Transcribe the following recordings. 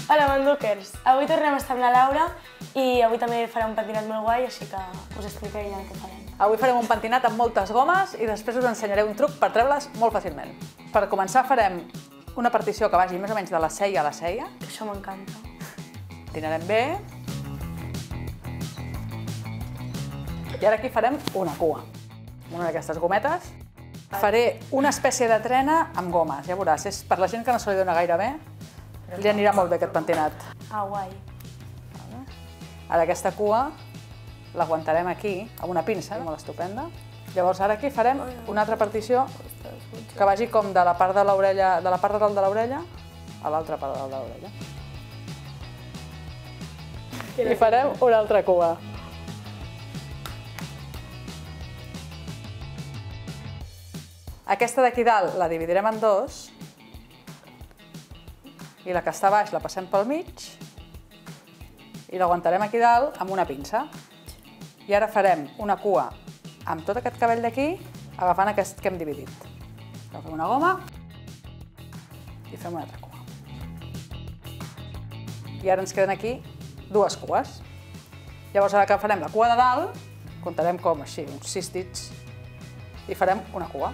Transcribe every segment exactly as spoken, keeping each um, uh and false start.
Hola, Mandukers! Avui tornem a estar amb la Laura i avui també farà un pentinat molt guai, així que us explicaré ella el que farem. Avui farem un pentinat amb moltes gomes i després us ensenyaré un truc per treure-les molt fàcilment. Per començar farem una partició que vagi més o menys de la ceia a la ceia. Això m'encanta. Tirarem bé. I ara aquí farem una cua. Una d'aquestes gometes. Faré una espècie de trena amb gomes, ja veuràs. És per la gent que no se li dona gaire bé, li anirà molt bé aquest pentinat. Ah, guai. Ara aquesta cua l'aguantarem aquí, amb una pinça, molt estupenda. Llavors ara aquí farem una altra partició que vagi com de la part de l'orella, de la part de dalt de l'orella a l'altra part de dalt de l'orella. I farem una altra cua. Aquesta d'aquí dalt la dividirem en dos i la que està a baix la passem pel mig i l'aguantarem aquí dalt amb una pinça. I ara farem una cua amb tot aquest cabell d'aquí, agafant aquest que hem dividit. Agafem una goma i fem una altra cua. I ara ens queden aquí dues cues. Llavors ara que farem la cua de dalt, comptarem com així, uns sis dits, i farem una cua.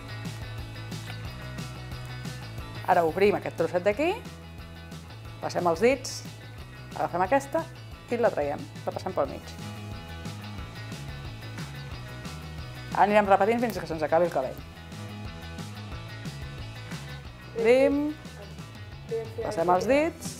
Ara obrim aquest trosset d'aquí, passem els dits, agafem aquesta i la traiem, la passem pel mig. Ara anirem repetint fins que se'ns acabi el cabell. Obrim, passem els dits,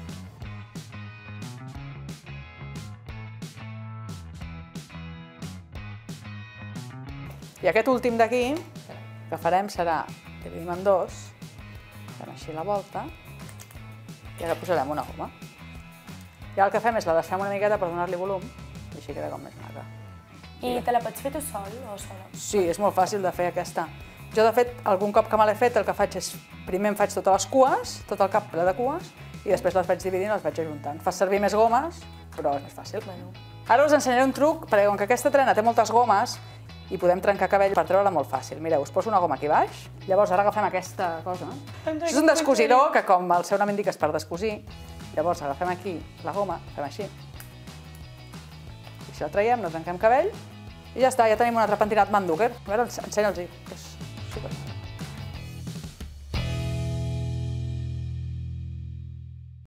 i aquest últim d'aquí que farem serà, dividim en dos, fem així la volta i ara posarem una goma. I ara el que fem és la deixem una miqueta per donar-li volum i així queda com més maca. I te la pots fer tu sol o sola? Sí, és molt fàcil de fer aquesta. Jo, de fet, algun cop que me l'he fet, el que faig és, primer em faig totes les cues, tot el cap ple de cues, i després les vaig dividint i les vaig ajuntant. Fas servir més gomes, però és més fàcil. Ara us ensenyaré un truc, perquè com que aquesta trena té moltes gomes, i podem trencar cabell per treure-la molt fàcil. Mireu, us poso una goma aquí baix, llavors ara agafem aquesta cosa. Això és un descosidor, que com el seu nom indica és per descosir. Llavors agafem aquí la goma, fem així. I si la traiem, no trenquem cabell, i ja està, ja tenim un altre pentinat Manduker. A veure, ensenya'ls-hi.